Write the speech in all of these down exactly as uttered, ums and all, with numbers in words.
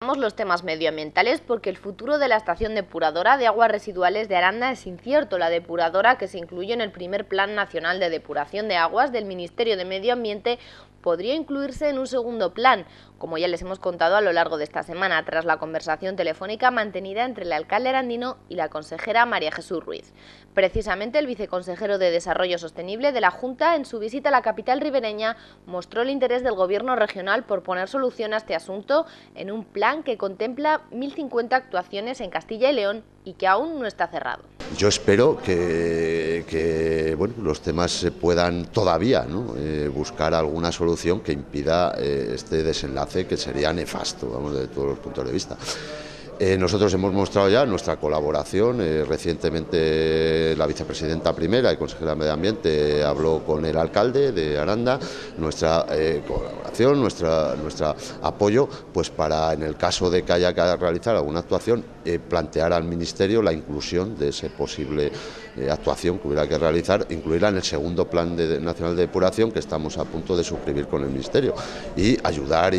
dejamos los temas medioambientales porque el futuro de la estación depuradora de aguas residuales de Aranda es incierto. La depuradora, que se incluyó en el primer Plan Nacional de Depuración de Aguas del Ministerio de Medio Ambiente, podría incluirse en un segundo plan, como ya les hemos contado a lo largo de esta semana, tras la conversación telefónica mantenida entre el alcalde arandino y la consejera María Jesús Ruiz. Precisamente el viceconsejero de Desarrollo Sostenible de la Junta, en su visita a la capital ribereña, mostró el interés del gobierno regional por poner solución a este asunto en un plan que contempla mil cincuenta actuaciones en Castilla y León y que aún no está cerrado. Yo espero que, que bueno, los temas se puedan todavía, ¿no? eh, buscar alguna solución que impida eh, este desenlace que sería nefasto, vamos, desde todos los puntos de vista. Eh, nosotros hemos mostrado ya nuestra colaboración. Eh, recientemente la vicepresidenta primera y consejera de Medio Ambiente habló con el alcalde de Aranda, nuestra eh, colaboración, nuestra, nuestro apoyo, pues para, en el caso de que haya que realizar alguna actuación, eh, plantear al Ministerio la inclusión de esa posible eh, actuación que hubiera que realizar, incluirla en el segundo Plan de, Nacional de Depuración que estamos a punto de suscribir con el Ministerio, y ayudar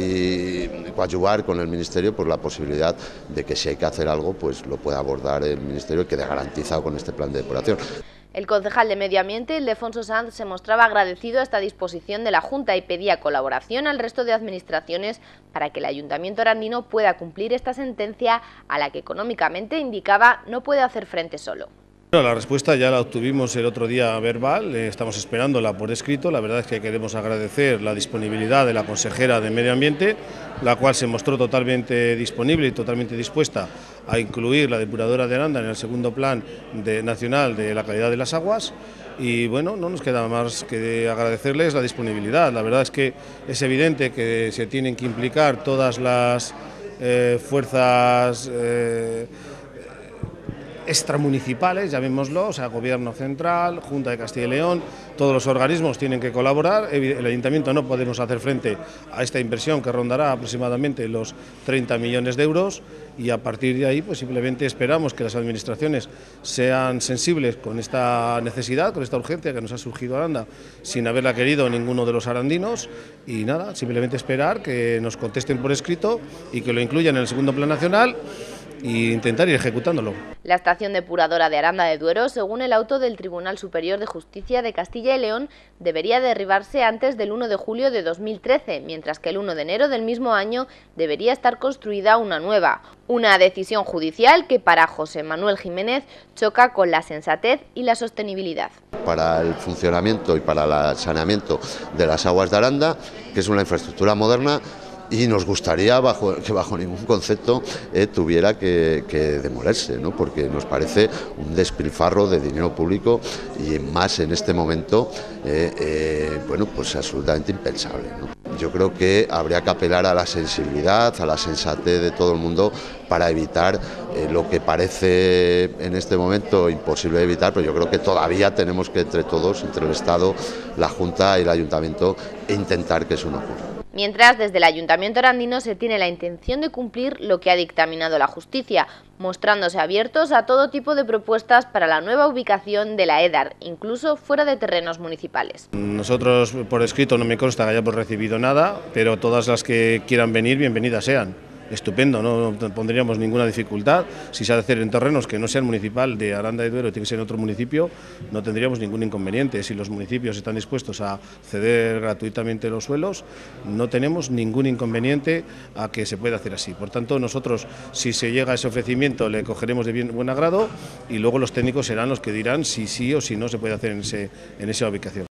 y coadyuvar con el Ministerio por la posibilidad de que que si hay que hacer algo, pues lo pueda abordar el Ministerio y quede garantizado con este plan de depuración. El concejal de Medio Ambiente, Ildefonso Sanz, se mostraba agradecido a esta disposición de la Junta y pedía colaboración al resto de administraciones para que el Ayuntamiento arandino pueda cumplir esta sentencia a la que económicamente, indicaba, no puede hacer frente solo. La respuesta ya la obtuvimos el otro día verbal, estamos esperándola por escrito. La verdad es que queremos agradecer la disponibilidad de la consejera de Medio Ambiente, la cual se mostró totalmente disponible y totalmente dispuesta a incluir la depuradora de Aranda en el segundo Plan de, nacional de la calidad de las aguas. Y bueno, no nos queda más que agradecerles la disponibilidad. La verdad es que es evidente que se tienen que implicar todas las eh, fuerzas eh, extramunicipales, llamémoslo, o sea, Gobierno Central, Junta de Castilla y León, todos los organismos tienen que colaborar. El Ayuntamiento no podemos hacer frente a esta inversión que rondará aproximadamente los treinta millones de euros, y a partir de ahí pues simplemente esperamos que las administraciones sean sensibles con esta necesidad, con esta urgencia que nos ha surgido a Aranda sin haberla querido ninguno de los arandinos, y nada, simplemente esperar que nos contesten por escrito y que lo incluyan en el segundo Plan Nacional e intentar ir ejecutándolo. La estación depuradora de Aranda de Duero, según el auto del Tribunal Superior de Justicia de Castilla y León, debería derribarse antes del uno de julio de dos mil trece, mientras que el uno de enero del mismo año debería estar construida una nueva. Una decisión judicial que para José Manuel Jiménez choca con la sensatez y la sostenibilidad. Para el funcionamiento y para el saneamiento de las aguas de Aranda, que es una infraestructura moderna, y nos gustaría bajo, que bajo ningún concepto eh, tuviera que, que demolerse, ¿no? Porque nos parece un despilfarro de dinero público, y más en este momento, eh, eh, bueno, pues absolutamente impensable, ¿no? Yo creo que habría que apelar a la sensibilidad, a la sensatez de todo el mundo para evitar eh, lo que parece en este momento imposible de evitar, pero yo creo que todavía tenemos que, entre todos, entre el Estado, la Junta y el Ayuntamiento, intentar que eso no ocurra. Mientras, desde el Ayuntamiento arandino se tiene la intención de cumplir lo que ha dictaminado la justicia, mostrándose abiertos a todo tipo de propuestas para la nueva ubicación de la EDAR, incluso fuera de terrenos municipales. Nosotros, por escrito, no me consta que hayamos recibido nada, pero todas las que quieran venir, bienvenidas sean. Estupendo, no pondríamos ninguna dificultad. Si se ha de hacer en terrenos que no sean municipal de Aranda de Duero, tiene que ser en otro municipio, no tendríamos ningún inconveniente. Si los municipios están dispuestos a ceder gratuitamente los suelos, no tenemos ningún inconveniente a que se pueda hacer así. Por tanto, nosotros, si se llega a ese ofrecimiento, le cogeremos de bien, buen agrado, y luego los técnicos serán los que dirán si sí o si no se puede hacer en, ese, en esa ubicación.